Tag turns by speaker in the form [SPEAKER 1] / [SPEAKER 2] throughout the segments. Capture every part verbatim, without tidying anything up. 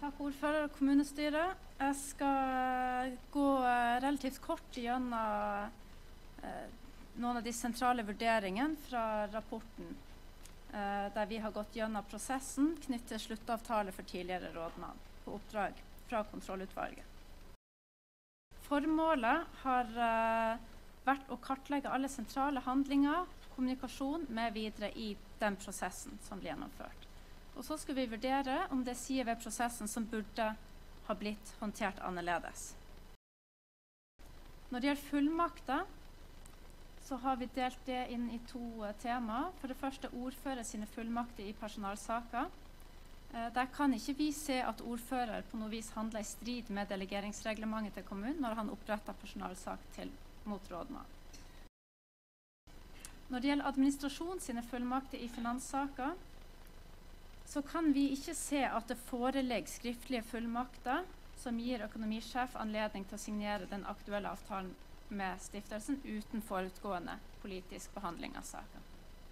[SPEAKER 1] Takk, ordfører og kommunestyre. Jeg skal gå relativt kort gjennom eh, noen av de sentrale vurderingene fra rapporten, eh, der vi har gått gjennom prosessen knyttet til sluttavtale for tidligere rådmann på oppdrag fra kontrollutvalget. Formålet har eh, vært å kartlegge alle sentrale handlinger, kommunikasjon med videre i den prosessen som ble gjennomført. Og så skal vi vurdere om det er sider ved prosessen som burde ha blitt håndtert annerledes. Når det gjelder fullmakter, så har vi delt det inn i to uh, temaer. For det første ordfører sine fullmakter i personalsaker. Uh, der kan ikke vi se at ordfører på noe vis handler i strid med delegeringsreglementet til kommunen når han oppretter personalsak til, mot rådmann. Når det gjelder administrasjon sine fullmakter i finanssaker, så kan vi ikke se at det foreligger skriftlige fullmakter som gir økonomisjef anledning til å signere den aktuelle avtalen med stiftelsen uten forutgående politisk behandling av saken.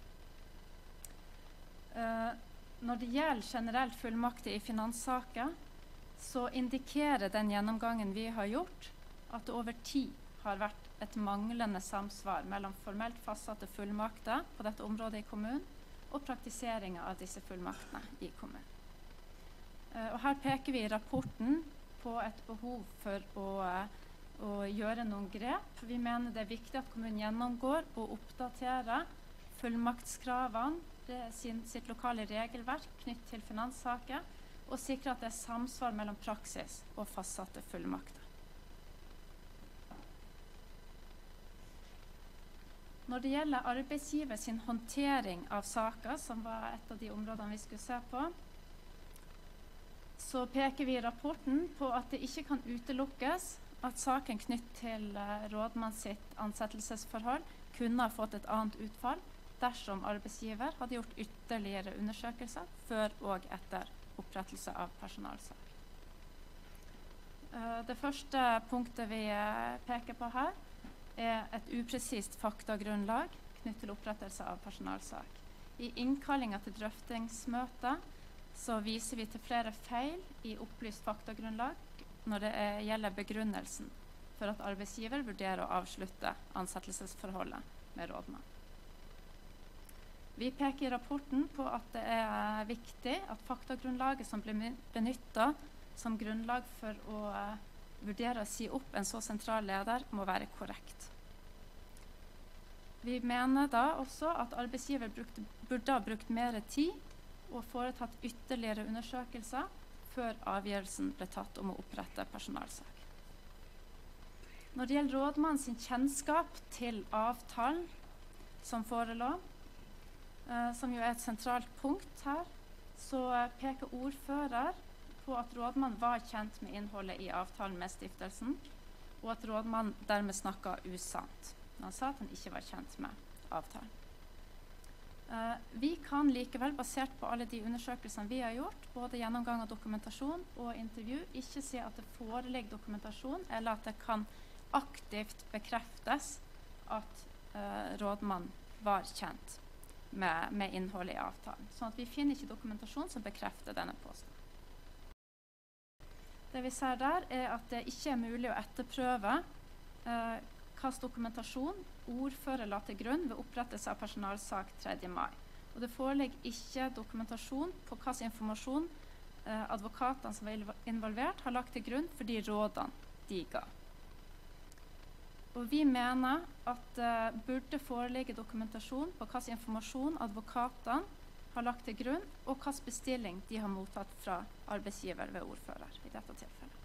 [SPEAKER 1] Uh, når det gjelder generelt fullmakter i finanssaker, så indikerer den gjennomgangen vi har gjort at det over tid har vært et manglende samsvar mellom formelt fastsatte fullmakter på dette området i kommunen og praktiseringen av disse fullmaktene i kommunen. Uh, og her peker vi i rapporten på et behov for å, uh, å gjøre noen grep. Vi mener det er viktig at kommunen gjennomgår og oppdaterer fullmaktskravene, det, sin, sitt lokale regelverk knyttet til finanssaker, og sikrer at det er samsvar mellom praksis og fastsatte fullmakter. Når det gjelder arbeidsgiver sin håndtering av saker, som var et av de områdene vi skulle se på, så peker vi i rapporten på at det ikke kan utelukkes at saken knyttet til uh, rådmann sitt ansettelsesforhold kunne ha fått et annet utfall dersom arbeidsgiver hadde gjort ytterligere undersøkelser før og etter opprettelse av personalsak. Uh, det første punktet vi uh, peker på her, er et upresist faktagrunnlag knyttet til opprettelse av personalsak. I innkallinga til drøftingsmøte så viser vi til flere feil i opplyst faktagrunnlag når det er, gjelder begrunnelsen for at arbeidsgiver vurderer å avslutte ansettelsesforholdet med rådmann. Vi peker i rapporten på at det er viktig at faktagrunnlaget som blir benyttet som grunnlag for å vurdere å si opp en så sentral leder må være korrekt. Vi mener da også at arbeidsgiver brukte, burde ha brukt mer tid og foretatt ytterligere undersøkelser før avgjørelsen ble tatt om å opprette personalsak. Når det gjelder rådmann sin kjennskap til avtalen som forelå, eh, som jo er et sentralt punkt her, så peker ordfører på at rådmann var kjent med innholdet i avtalen med stiftelsen, og at rådmann dermed snakket usant. Han sa at han ikke var kjent med avtalen. Uh, vi kan likevel, basert på alle de undersøkelsene vi har gjort, både gjennomgang av dokumentasjon og intervju, ikke si at det foreligger dokumentasjon, eller at det kan aktivt bekreftes at uh, rådmann var kjent med, med innholdet i avtalen. Sånn at vi finner ikke dokumentasjon som bekrefter denne påstanden. Det vi ser der er at det ikke er mulig å etterprøve eh, hvilken dokumentasjon ordfører la til grunn ved opprettelse av personalsak tredje mai. Og det foreligger ikke dokumentasjon på hvilken informasjon eh, advokatene som var involvert har lagt til grunn for de rådene de ga. Og vi mener at det eh, burde foreligge dokumentasjon på hvilken informasjon advokatene har lagt til grunn, og hvilken bestilling de har mottatt fra arbeidsgiver ved ordfører i dette tilfellet.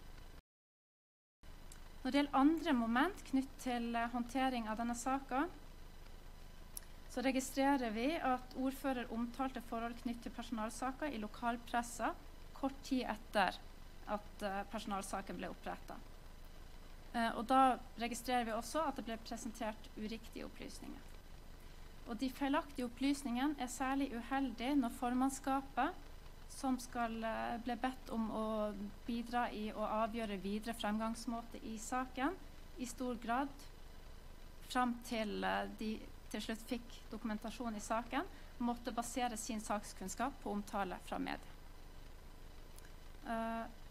[SPEAKER 1] Når det gjelder andre moment knyttet til uh, håndtering av denne saken, så registrerer vi at ordfører omtalte forhold knyttet til personalsaker i lokalpressa kort tid etter at uh, personalsaken ble opprettet. Uh, og da registrerer vi også at det ble presentert uriktige opplysninger. Og de feilaktige opplysningene er særlig uheldige når formannskapet, som skal uh, bli bedt om å bidra i å avgjøre videre fremgangsmåte i saken, i stor grad frem til uh, de til slutt fikk dokumentasjon i saken, måtte basere sin sakskunnskap på omtale fra media. Uh,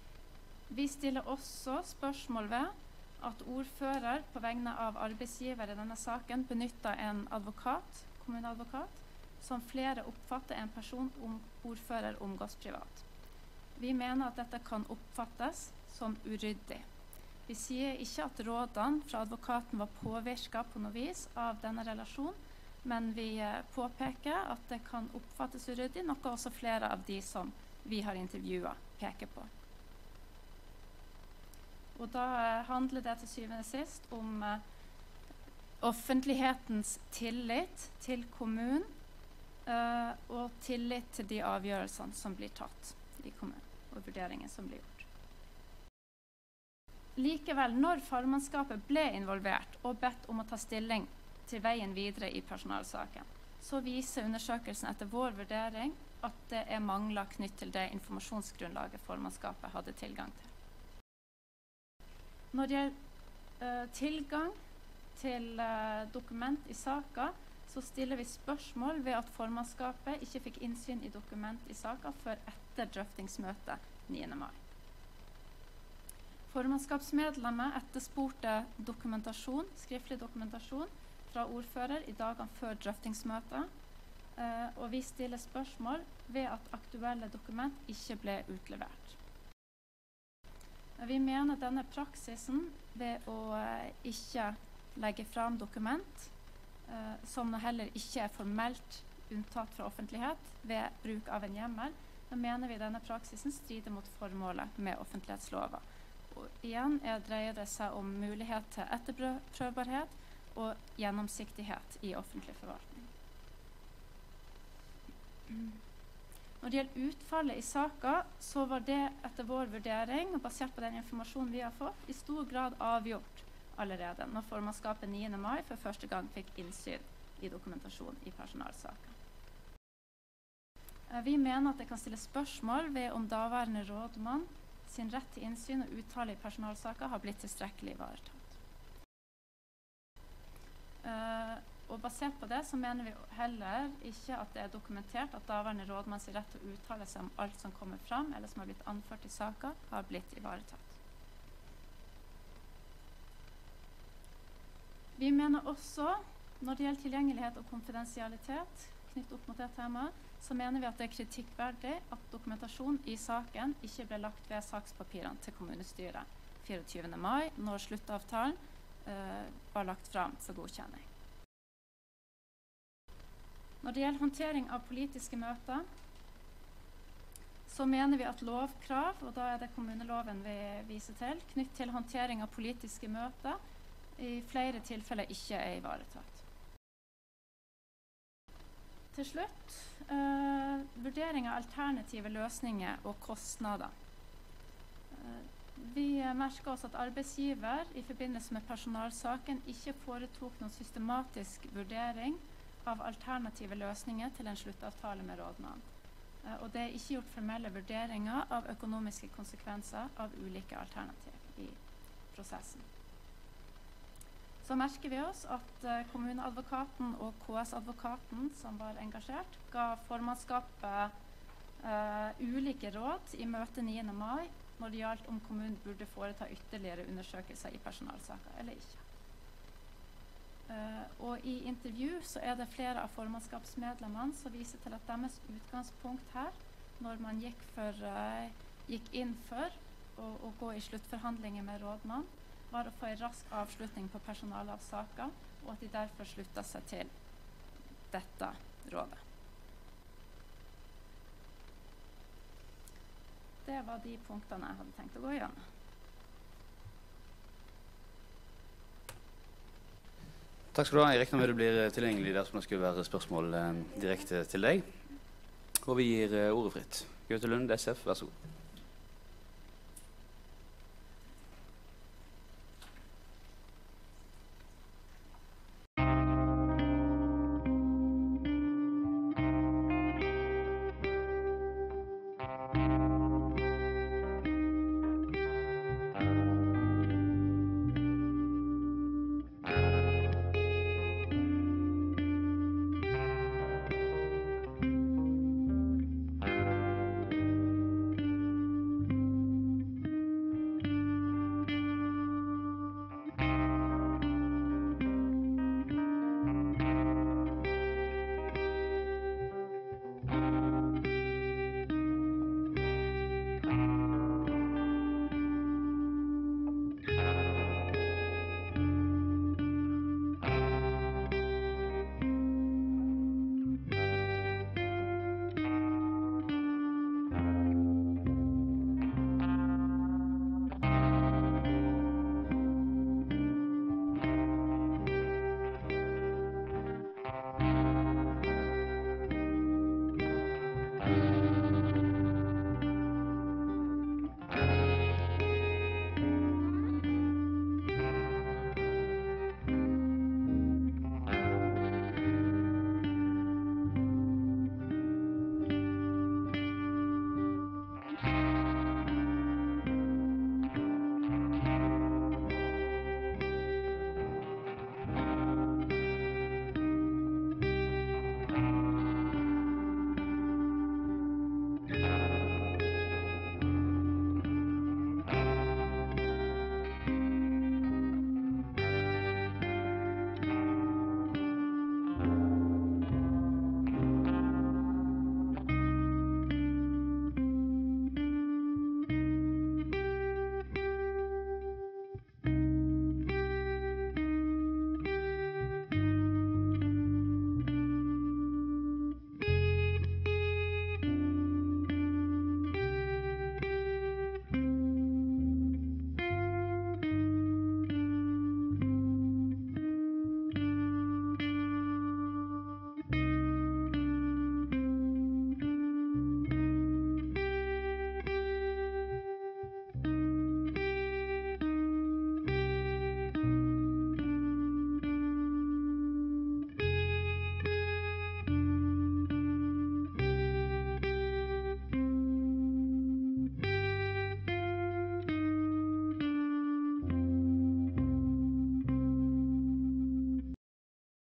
[SPEAKER 1] Vi stiller også spørsmål ved at ordfører på vegne av arbeidsgiver i denne saken benytter en advokat, kommuneadvokat, som flere oppfatter en person om ordfører omgås privat. Vi mener at dette kan oppfattes som uryddig. Vi sier ikke at rådene fra advokaten var påvirket på noe vis av denne relasjonen, men vi påpeker at det kan oppfattes uryddig, noe også flere av de som vi har intervjuet peker på. Og da handler det til syvende og sist om uh, offentlighetens tillit til kommunen uh, og tillit til de avgjørelsene som blir tatt i kommunen, og vurderingen som blir gjort. Likevel, når formannskapet ble involvert og bedt om å ta stilling til veien videre i personalsaken, så viser undersøkelsen etter vår vurdering at det er mangler knytt til det informasjonsgrunnlaget formannskapet hadde tilgang til. Når det gjelder uh, tilgang til uh, dokument i saken, så stiller vi spørsmål ved at formannskapet ikke fikk innsyn i dokument i saken før etter drøftingsmøtet niende mai. Formannskapsmedlemmet etterspurte dokumentasjon, skriftlig dokumentasjon fra ordfører i dagene før drøftingsmøtet, uh, og vi stiller spørsmål ved at aktuelle dokument ikke ble utlevert. Vi mener denne praksisen ved å uh, ikke legge fram dokument, uh, som heller ikke er formelt unntatt fra offentlighet ved bruk av en hjemmel, da mener vi denne praksisen strider mot formålet med offentlighetsloven. Og igjen er, dreier det seg om mulighet til etterprøvbarhet og gjennomsiktighet i offentlig forvaltning. Når det gjelder utfallet i saken, så var det etter vår vurdering, og basert på den informasjonen vi har fått, i stor grad avgjort allerede når formannskapet niende mai for første gang fikk innsyn i dokumentasjon i personalsaken. Vi mener at det kan stille spørsmål ved om daværende rådmann sin rett til innsyn og uttale i personalsaker har blitt tilstrekkelig ivaretatt. Uh, og basert på det så mener vi heller ikke at det er dokumentert at daværende rådmann sin rett til å uttale seg om alt som kommer fram eller som har blitt anført i saker, har blitt ivaretatt. Vi mener også, når det gjelder tilgjengelighet og konfidensialitet knyttet opp mot det temaet, så mener vi at det er kritikkverdig at dokumentasjon i saken ikke ble lagt ved sakspapirene til kommunestyret fireogtyvende mai, når sluttavtalen uh, var lagt fram for godkjenning. Når det gjelder håndtering av politiske møter, så mener vi at lovkrav, og da er det kommuneloven vi viser til, knytt til håndtering av politiske møter, i flere tilfeller ikke er ivaretatt. Til slutt, uh, vurdering av alternative løsninger og kostnader. Uh, vi merker oss at arbeidsgiver i forbindelse med personalsaken ikke foretok noen systematisk vurdering av alternative løsninger til en sluttavtale med rådmannen. Uh, og det er ikke gjort formelle vurderinger av økonomiske konsekvenser av ulike alternativ i prosessen. Så merker vi oss at uh, kommuneadvokaten og K S-advokaten som var engasjert, ga formannskapet uh, ulike råd i møtet niende mai når det gjaldt om kommunen burde foreta ytterligere undersøkelser i personalsaker eller ikke. Uh, og i intervju så er det flere av formannskapsmedlemmene som viser til at deres utgangspunkt her, når man gikk, for, uh, gikk inn for å, å gå i sluttforhandlinger med rådmann, var å få en rask avslutning på personalavsaker, og at de derfor sluttet seg til dette rådet. Det var de punktene jeg hadde tenkt å gå gjennom.
[SPEAKER 2] Takk skal du ha. Jeg regner med det blir tilgjengelig dersom det skulle være spørsmål eh, direkte til deg. Og vi gir eh, ordet fritt. Gaute Lund, S F, vær så god.